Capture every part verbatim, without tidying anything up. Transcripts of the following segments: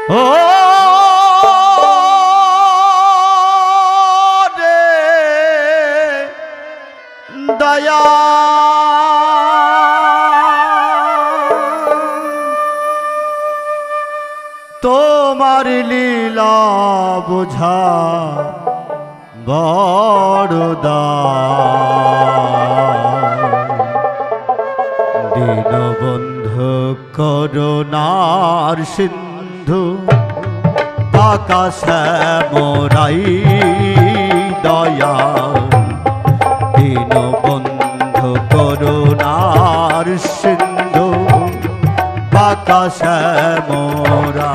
ও রে দয়া তোমার লীলা বোঝা বড়দা দীনবন্ধু করুণার সিন্ধু আকাশে মোরাই দয়া দীনবন্ধু করুণার সিন্ধু আকাশে মোরা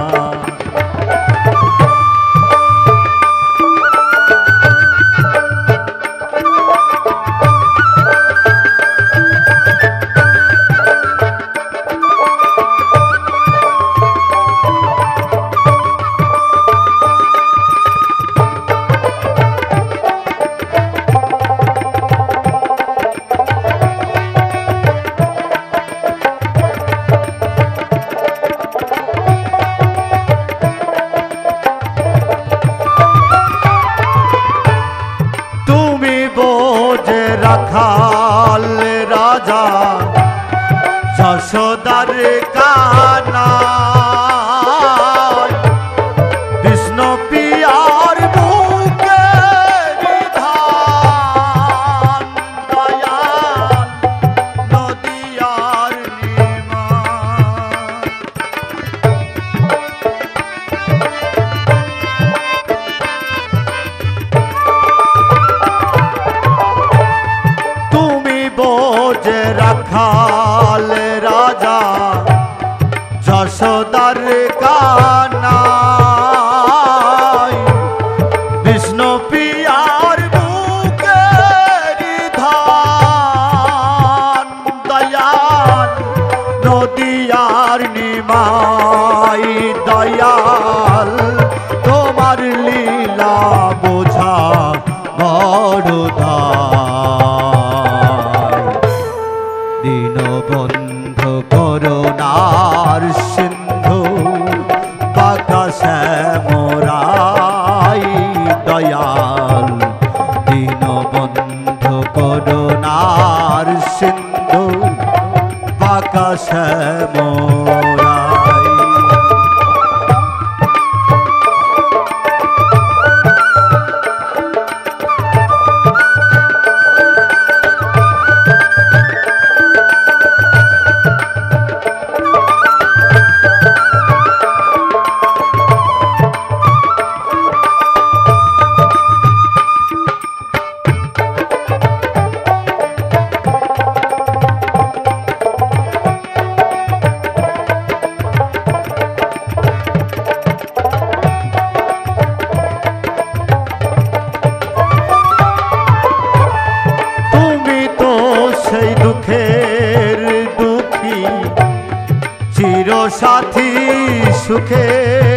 রাখাল রাজা যশোদার কানা বিষ্ণু পিয়ার বুকে বিধান দয়াল নদিয়ার নিমা বোঝে রাখাল রাজা যশোদার কানা বিষ্ণু পিয়ার বুকে ধান দয়াল নদিয়ার নিমাই দয়াল তোমার লীলা বোঝা বড়দা দীনবন্ধু করুণার সিন্ধু আকাশে মোরাই দয়াল দীনবন্ধু করুণার সিন্ধু আকাশে মোরাই দুঃখের দুঃখী চির সাথী সুখে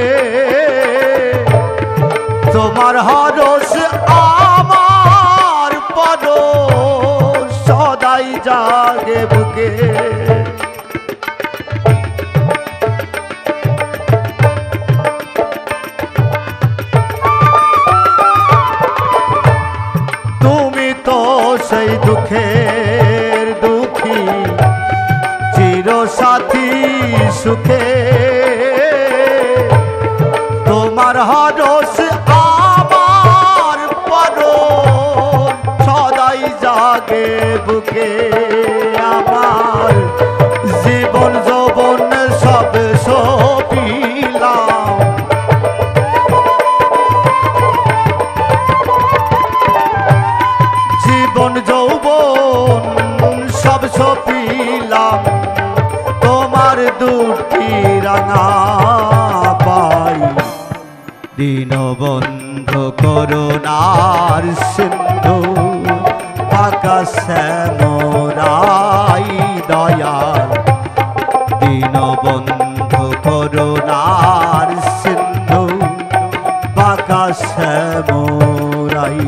তোমার হরস আমার পরশ সদাই জাগে বুকে তুমি তো সেই দুঃখের দুঃখী চির সাথী সুখে তোমার হরস আমার পরশ সদাই জাগে বুকে আমার জীবন যৌবন সব সপিলাম জীবন যৌবন সব সপিলাম তোমার দুটি রাঙা পাই দীনবন্ধু করুণার সিন্ধু আকাশে মোরাই দয়াল দীনবন্ধু করুণার সিন্ধু আকাশে মোরাই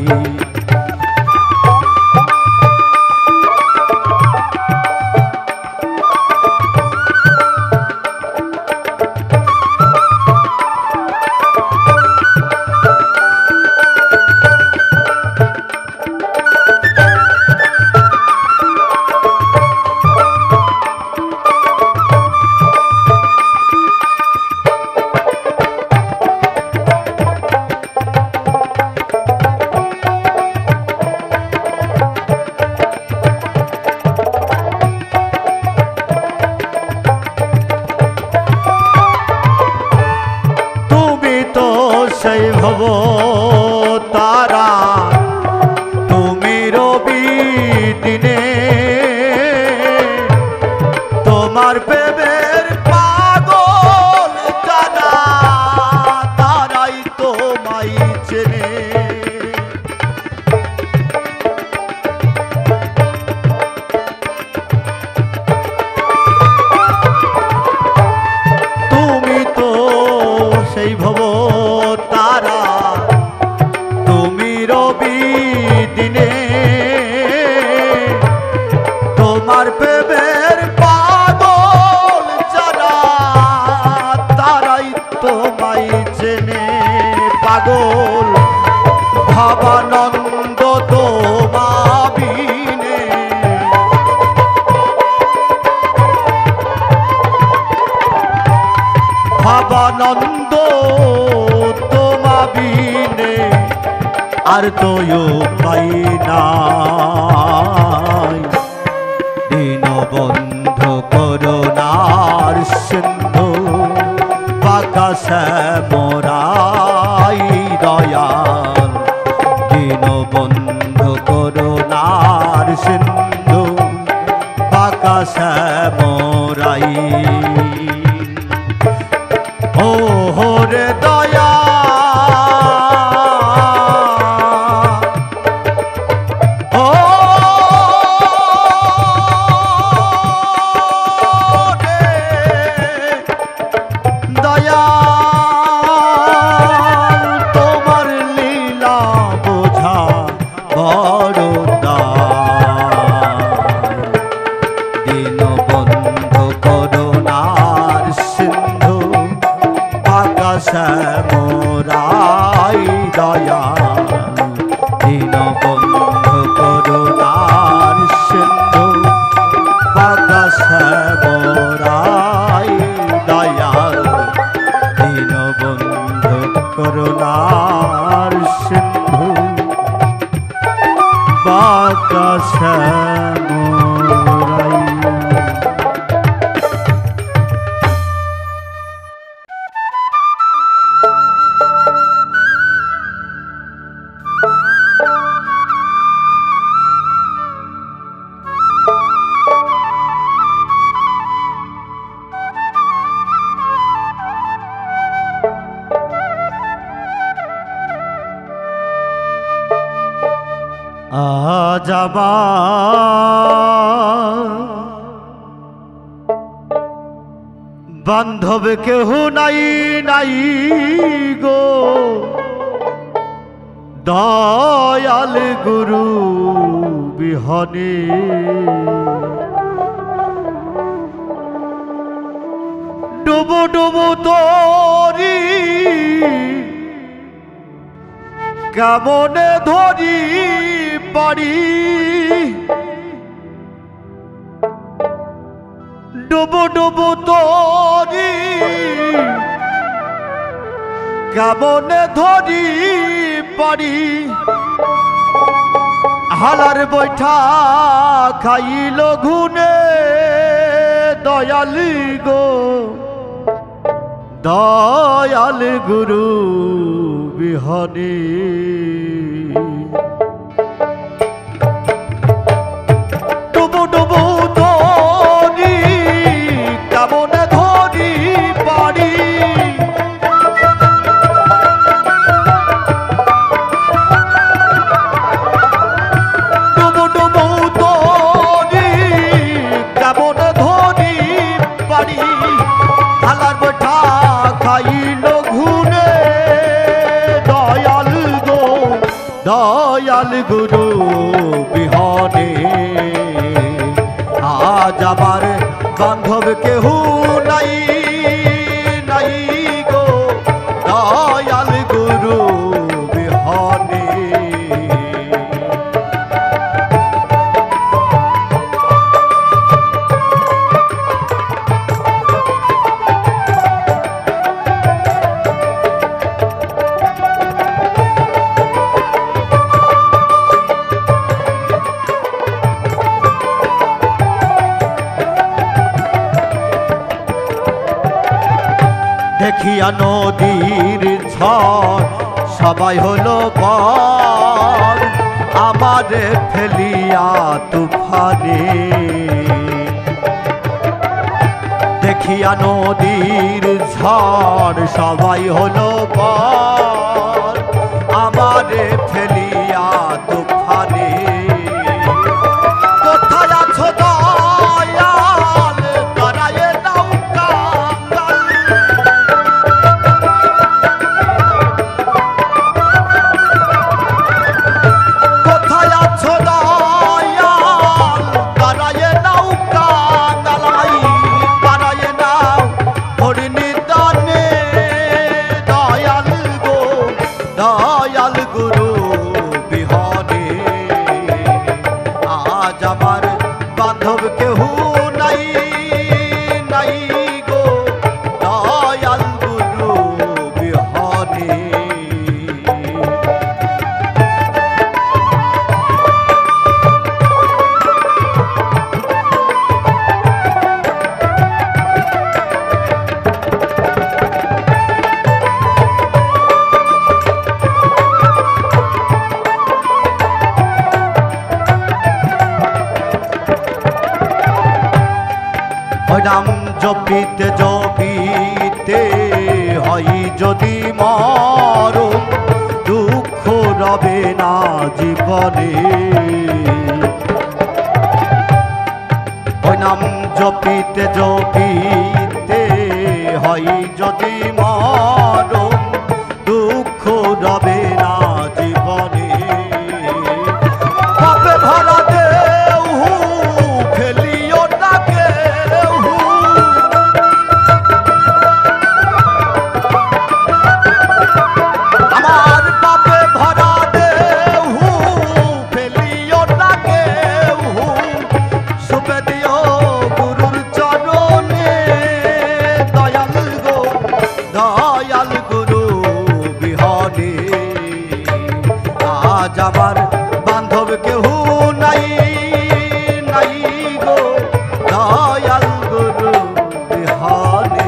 ভব তারা তুমি রবি দিনে তোমার প্রেমের পাগল জানা তারাই তোমায় চেনে তুমি তো সেই ভব তারা তুমি রবি দিনে তোমার প্রেমের পাগল যারা তারাই তোমায় চেনে পাগল ভাবানন্দ তোমা বিনে ভাবানন্দ তোমা বিনে আর তো পাই নাই দীনবন্ধু করুণার সিন্ধু বাকাশে মোরাই দয়াল দীনবন্ধু করুণার সিন্ধু বাকাশে মোরাই ও হরে দয়া মোরাই দয়াল দীনবন্ধু করুণার সিন্ধু বাকাশে মোরাই দয়াল দীনবন্ধু করুণার সিন্ধু বাকাশে মোরাই। আজ আমার বান্ধব কেহ নাই নাই গো দয়াল গুরু বিহনে ডুবু ডুবু তোরি কেমনে ধরি পারি ডুবু ডুবু তোরি কেমনে ধরি পারি হালার বৈঠা খাইল ঘুনে দয়াল গো দয়াল গুরু বিহনে ডুবু ডুবু ধরি কেমনে ধরি পারি ডুবু ডুবু ধরি কেমনে ধরি পারি হালার বৈঠা খাইল ঘুনে দয়াল গো দয়াল গুরু বিহনে আজ আমার বান্ধব কেহ নাই নাই গো দয়াল গুরু বিহনে দেখিয়া নদীর ঝড় সবাই হলো পর আমারে ফেলিয়া তুফানে দেখিয়া নদীর ঝড় সবাই হলো পর আমারে ফেলিয়া তুফানে কোথায় আছো দয়াল দাঁড়ায়ে নৌকা কোথায় আছো দয়াল দাঁড়ায়ে নৌকা দালাই দাঁড়ায়ে নাও হরিনিদানে দয়াল গো দয়াল গুরু বিহনে আজ আমার বান্ধব কেহু নাই নাই গো দয়াল গুরু বিহনে নাম জপিতে জপিতে হয় যদি মরণ দুঃখ রবে না জীবনে ওই নাম জপিতে জপিতে হয় যদি মরণ দুঃখ রবে না জীবনে পাপে ভরা দেও ফেলিও না আমার পাপে ভরা দেও ফেলিও না কেউ শুভে দিও গুরুর চরণে দয়াল গো দয়াল গুরু বিহনে আজ আমার বান্ধব কেহু নাই নাই গো দয়াল গুরু বিহনে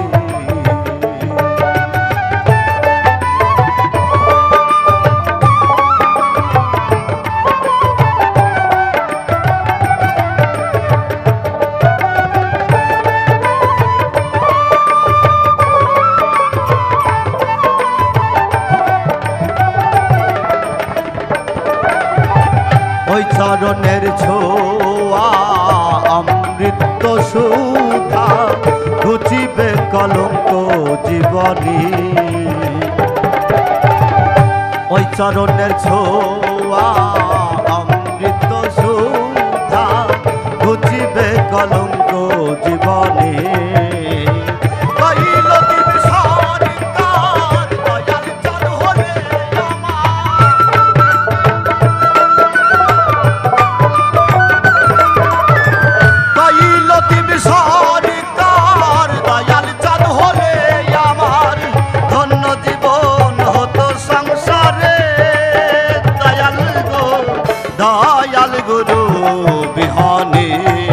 ওই চরণের ছোঁয়া অমৃত সুধা ঘুচিবে কলঙ্ক জীবনী ওই চরণের ছোঁয়া অমৃত সুধা ঘুচিবে কলঙ্ক জীবনী দয়াল গুরু বিহনে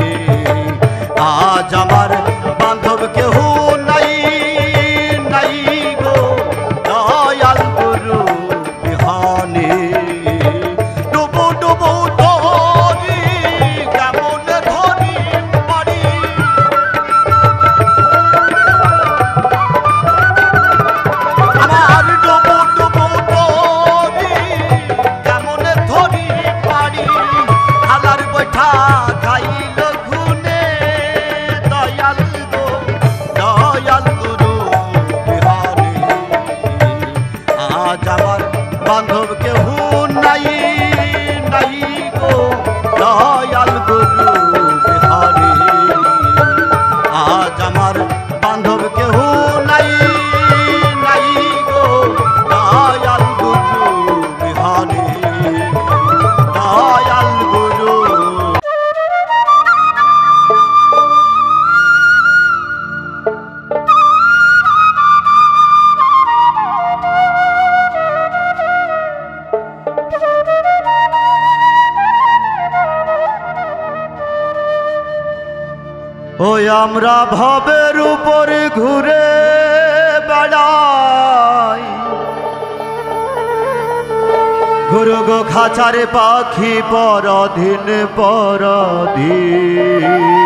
আজ আমার বান্ধব কেহু নাই নাই গো দয়াল গুরু বিহনে ডুবু ডুবু ধরি কেমন ধরি পারি আমার ডুবু ডুবু ধরি কেমন ধরি হালার বৈঠা খাইল ঘুনে দয়াল গো দয়াল গুরু বিহনে আজ আমার বান্ধব কেহু নাই নাই গো দয়াল গুরু বিহনে আজ আমার বান্ধব কেহু নাই নাই গো দয়াল গুরু বিহনে দয়াল গুরু ওই আমরা ভবের উপরে ঘুরে বেড়াই খাঁচারে পাখি পরাধীন পরাধীন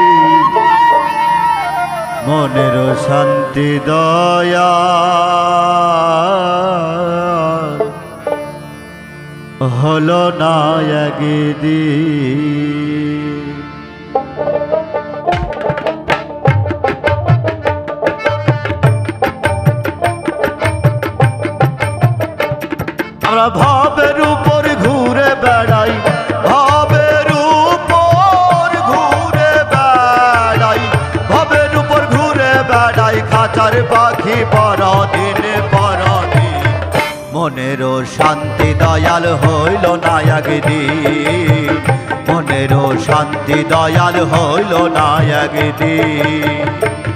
মনের শান্তি দয়া হলো না একদিন। আমরা ভাবের উপর ঘুরে বেড়াই, ভাবের উপর ঘুরে বেড়াই, ভাবের উপর ঘুরে বেড়াই, খাঁচার পাখি পরাধীন পরাধীন মনেরও শান্তি দয়াল হইল না একদিন, মনেরও শান্তি দয়াল হইল না একদিন।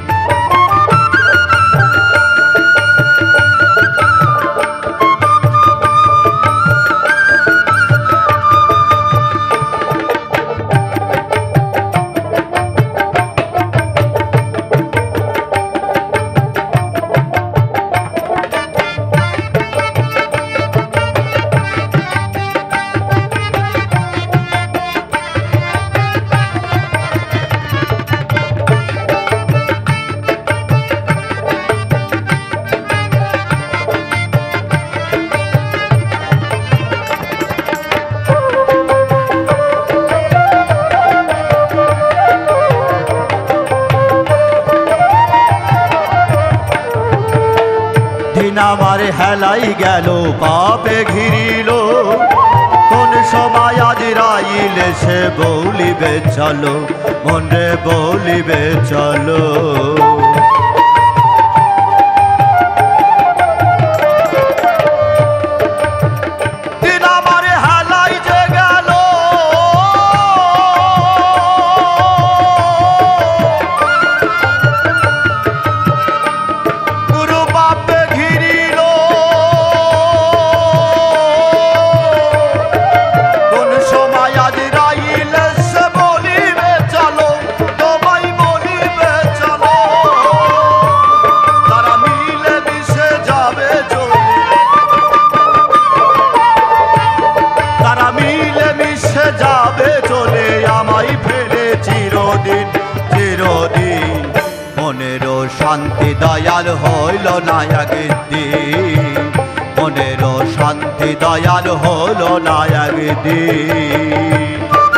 আমার হেলাই গেল পাপে ঘিরিল, কোন সময় আজ রাইল সে বলিবে চলো, মনে বলিবে চলো। মনেরও শান্তি দয়াল হইল না একদিন, মনেরও শান্তি দয়াল হইল না একদিন।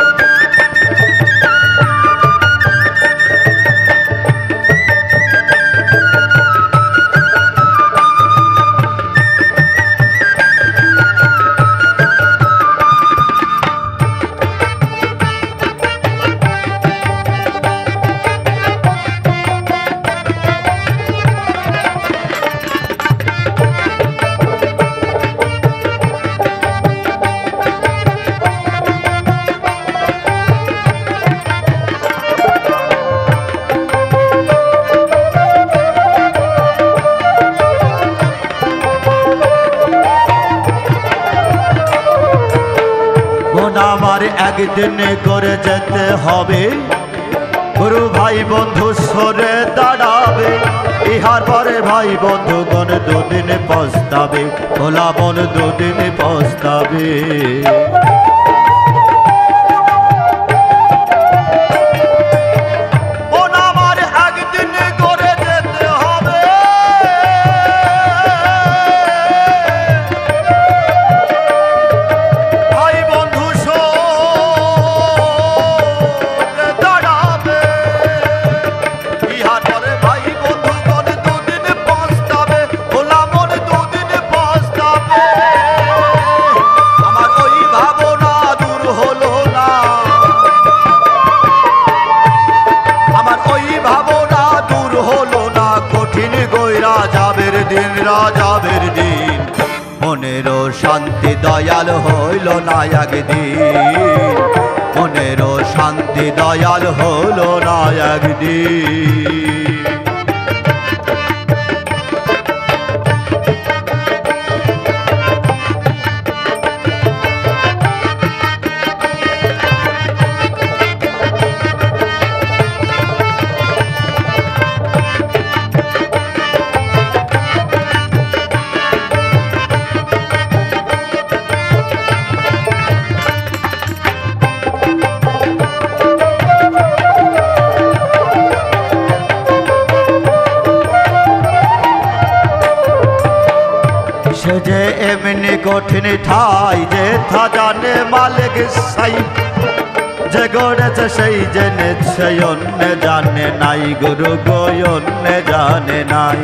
আমার একদিন করে যেতে হবে, গুরু ভাই বন্ধু সরে দাঁড়াবে, ইহার পরে ভাই বন্ধুগণ দুদিন পস্তাবে, ভোলা বন দুদিন পস্তাবে। দিন রাজাবের দিন মনেরও শান্তি দয়াল হইল না একদিন, মনেরও শান্তি দয়াল হইল না একদিন। সে যে এমনি কঠিন ঠাই যে থা জানে মালিক সাই যে গড়েছে সেই জেনেছে অন্য জানে নাই গুরু গো অন্য জানে নাই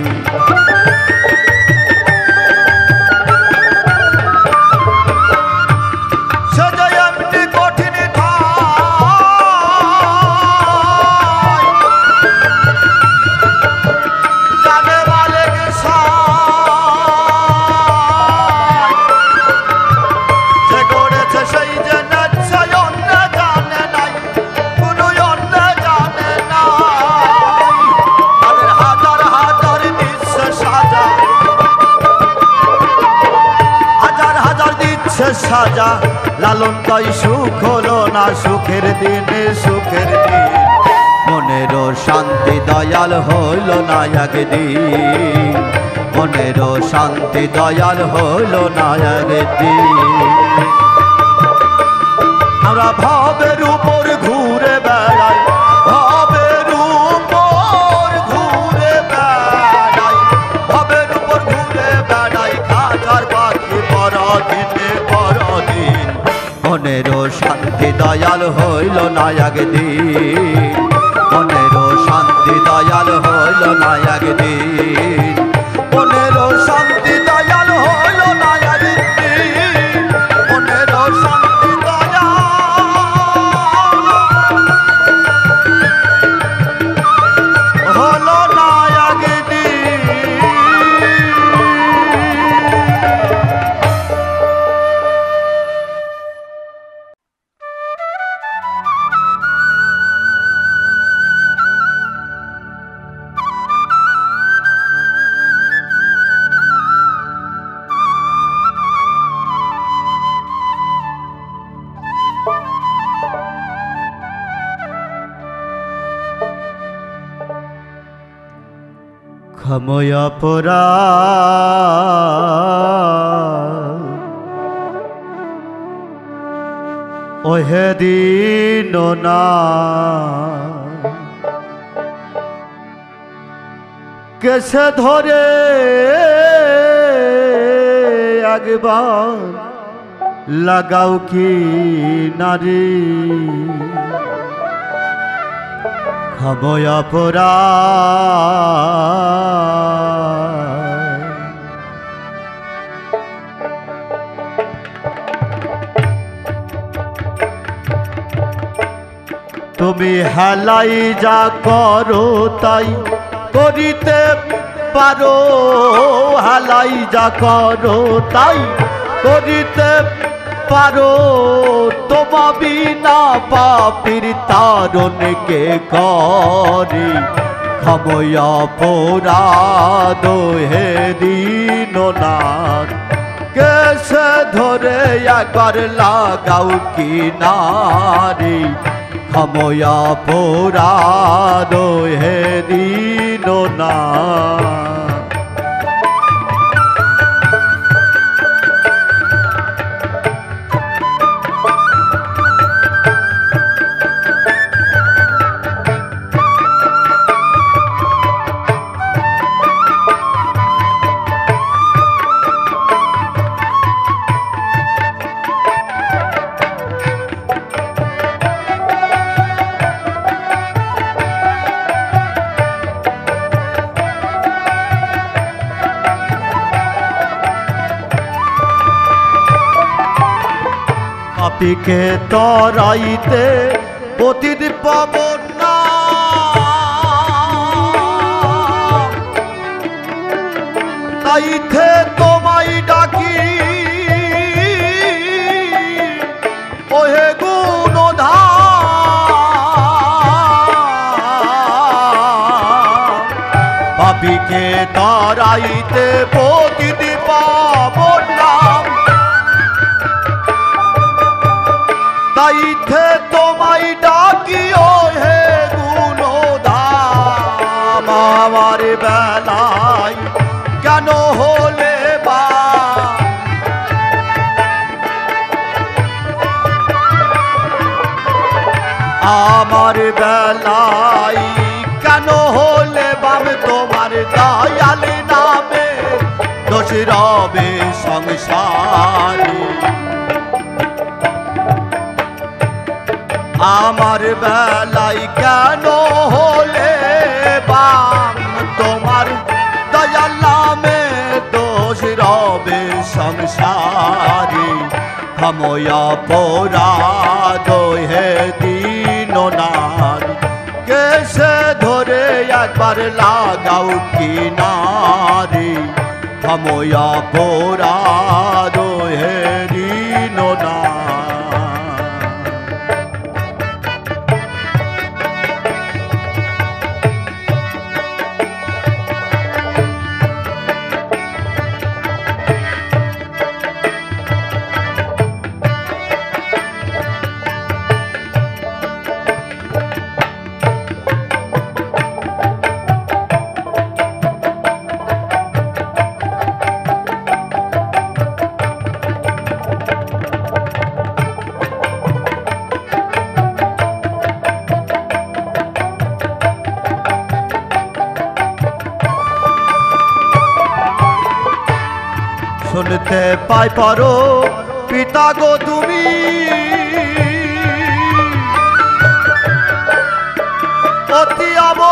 সাজা লালন তাই সুখ হলো না সুখের দিনে সুখের দিন মনেরও শান্তি দয়াল হইল না একদিন মনেরও শান্তি দয়াল হইল না একদিন আমরা ভাবের উপর ঘুরে বেড়াই ভাবের উপর ঘুরে বেড়াই ভাবের উপর ঘুরে বেড়াই খাঁচার পাখি পরদিনে পরদিন মনেরও শান্তি দয়াল হইল না একদিন মনেরও শান্তি দয়াল হইল না একদিন মনেরও শান্তি দয়াল হইল না একদিন মনেরও শান্তি দয়াল হলো না একদিন ক্ষময়া পরা ওহে দিন না কেসে ধরে একবার লাগাও কি নারী ক্ষময়া পরা তুমি হেলাই যা করো তাই করিতে পারো হেলাই যা করো তাই করিতে পারো তোমা বিনা পাপির তারণ কে করি ক্ষময়া পোরাদ হে দীননাথ কেসে ধরে একবার লাগাও কি নারী ক্ষময়া পোরাদ হে দীননাথ পাপীকে তরাইতে পতিত পাবন না তাইতে তোমায় ডাকি ওহে গুণধাম পাপীকে তরাইতে পতিত পাবন না তাইতে তোমায় ডাকি ও হে গুণধাম আমার বেলায় কেন হলে বা আমার বেলায় কেন হলে বাম তোমার দয়াল নামে দোষ দোষ রবে সংসারে। আমার বেলায় কেন হলে বাম তোমার দয়াল নামে দোষ রবে সংসারে। हमया अपराध हे दीननाथ कैसे धरे एक बार लागाओ किनारे। हमया अपराध हे दीननाथ। শুনতে পাই পারো পিতা গো তুমি অতি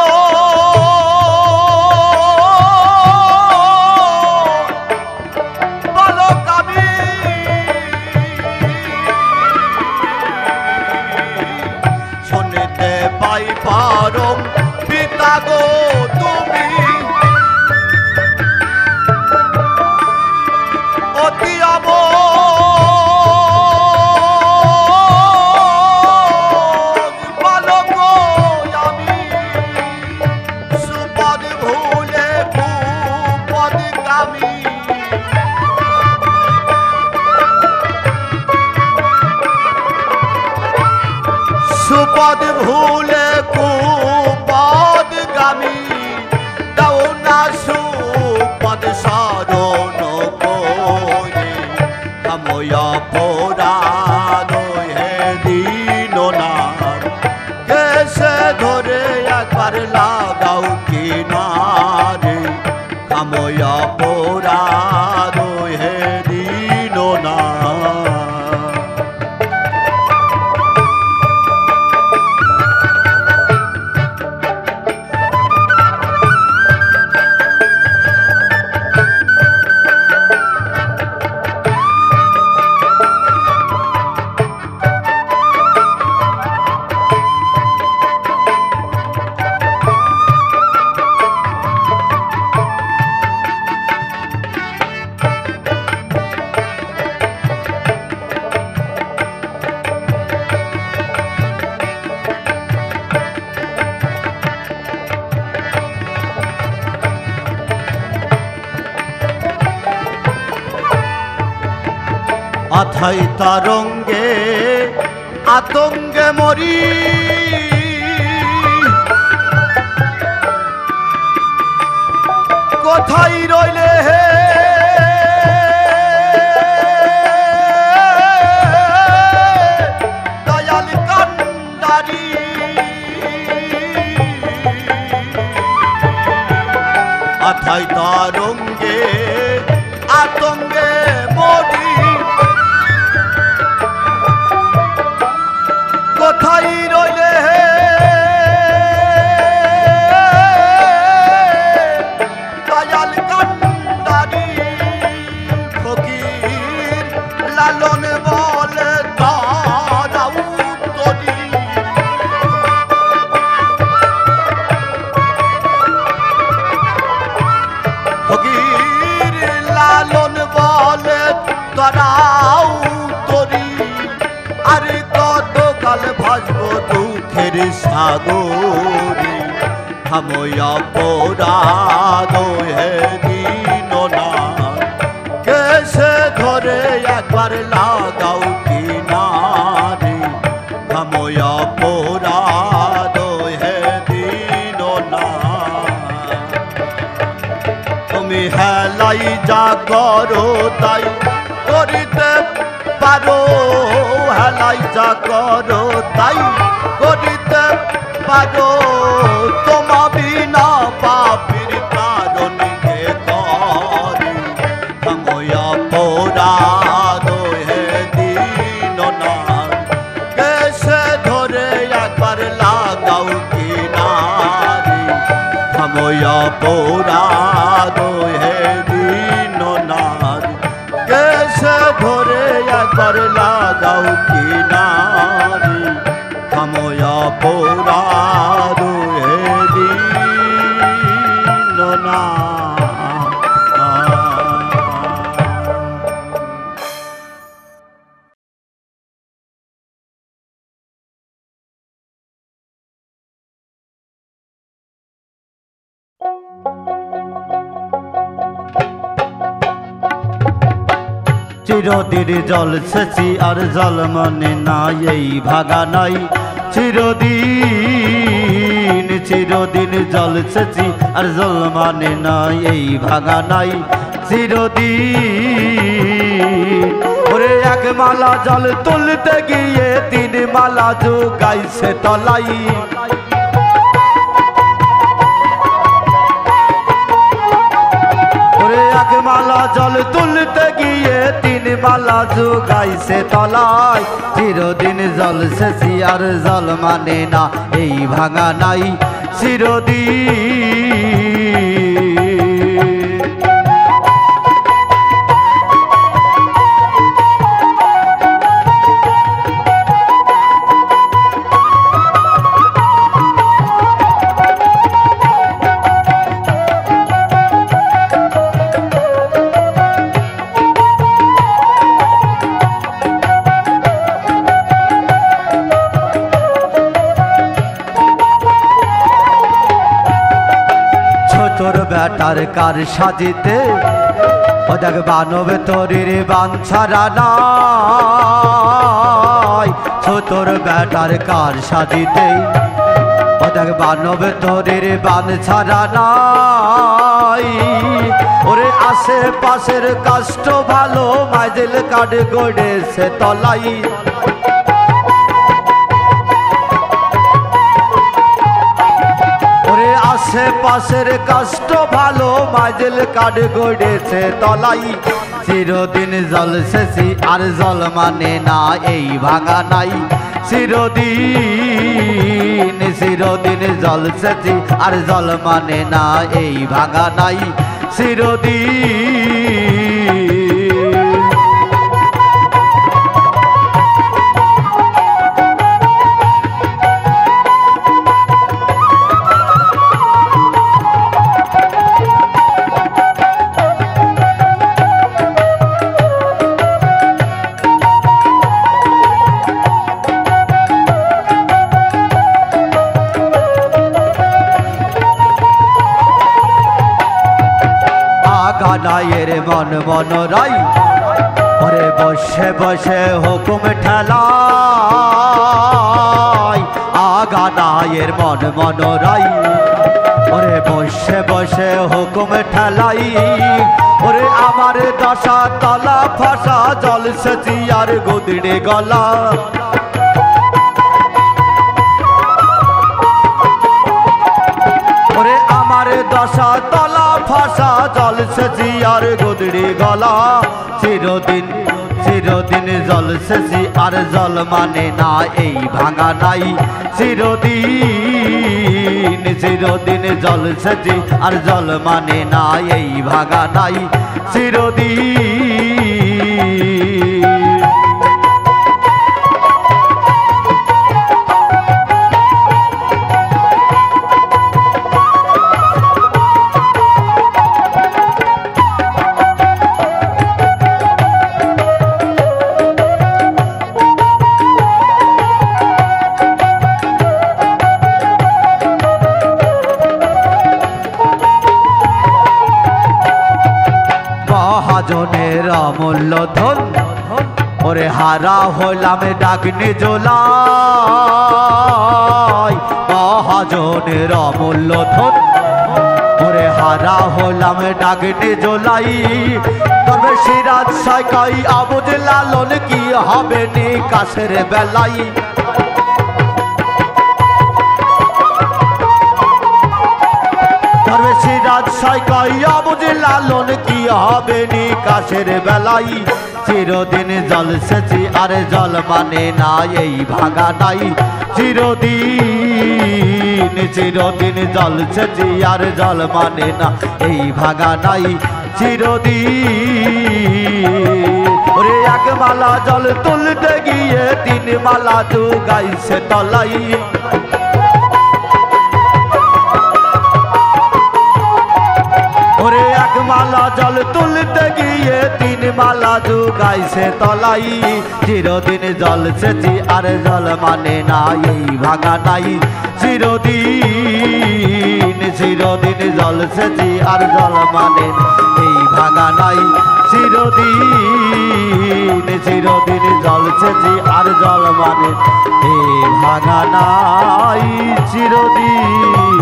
বালক আমি। শুনতে পাই পারো পিতা গো তুমি অতি বালক আমি। সুপদ ভুলে কুপদগামী। সুপদ ভুলে কুপদগামী। দাও না সুপদ সাধন করে। हमया अपराध हे दीननाथ कैसे धरे एक बार लागाओ किनारे। हमया अपराध हे दीननाथ। अथाई तरंगे आतंगे मरी। कोथाई रइले हे दयाल कांडारी। अथाई तरंगे आतंगे मरी। কোথায় রইলে হে দয়াল কান্ডারি। ফকির লালন বলে দাঁড়াও তরি। ফকির লালন বলে দাঁড়াও তরি। আরে কত কাল ভাসব দুঃখের সাগরে। हमया अपराध हे दीननाथ कैसे धरे एक बार लागाओ किनारे। हमया अपराध हे दीननाथ। তুমি হেলাই যা করো তাই করিতে পারো। হেলাই যা করো তাই করিতে পারো। তোমা বিনা পাপীর কারণ কে করে। অপরাধ হে দিন নারী কেসে ধরে একবার লাগাও কিনারি থামো অপরাধ হে দিন নারী চিরদিন জল সেচি আর জল মনে নাই এই ভাগা নাই চিরদিন চিরদিন জল সেচি আর জল মানে নাই এই ভাগা নাই চিরদিন ওরে এক মালা জল তুলতে গিয়ে তিন মালা জোগাইছে তলাই এক মালা জল তুলতে গিয়ে তিন মালা জোগাইছে তলায় চিরদিন জল সেচি আর জল মানে না এই ভাঙা নাই চিরদিন তোর বেটার কার সাজিতে ও দেখ বানব তোরের বাঞ্ছারা নাই তোর বেটার কার সাজিতে ও দেখ বানব তোরের বাঞ্ছারা নাই ওরে আশে পাশের কষ্ট ভালো মাইজেল কাঠ গড়েছে তলাই আশে পাশের কষ্ট ভালো মাইজেল কাঠ গড়েছে তলাই চিরদিন জল সেচি আর জল মানে না এই ভাঙা নাই চিরদিন চিরদিন জল সেচি আর জল মানে না এই ভাঙা নাই চিরদিন গানায়ের মন মন রাই ওরে বসে বসে হুকুম ঠেলাই আগানায়ের মন মন রাই ওরে বসে বসে হুকুম ঠেলাই ওরে আমার দশা তলা ফাঁসা জল সেচি আর গুদড়ে গলা ওরে আমার দশা তলা ফাঁসা জল সেচি আর গুদড়ি গলা চিরদিন চিরদিন জল সেচি আর জল মানে না এই ভাঙা নাই চিরদিন চিরদিন জল সেচি আর জল মানে না এই ভাঙা নাই চিরদিন মহাজনের অমূল্য ধন ওরে হারা হইলাম ডাকনি জোলাই মহাজনের অমূল্য ধন ওরে হারা হইলাম ডাকনি জোলাই তবে সিরাজ সাইকাই আবুজ লালন কি হবে নি কাছের বেলাই সিরাজ সাইকাই আবুজ লালন কি হবে নি কাছের বেলাই চিরদিন জল সেচি আর জল মানে না এই ভাঙা নাই চিরদিন চিরদিন জ্বলছে জি আর জল মানে না এই ভাঙা নাই চিরদিন। ওরে এক মালা জল তুলতে গিয়ে তিন মালা জুগাইছে তলাই। ওরে এক মালা জল তুলতে গিয়ে তিন মালা জুগাইছে তলাই। চিরদিন জ্বলছে জি আর জল মানে না এই ভাঙা নাই চিরদিন। চিরদিন জ্বলছে জি আর জল মানে এই ভাঙা নাই চিরদিন। চিরদিন জ্বলছে জি আর জল মানে এই ভাঙা নাই চিরদিন।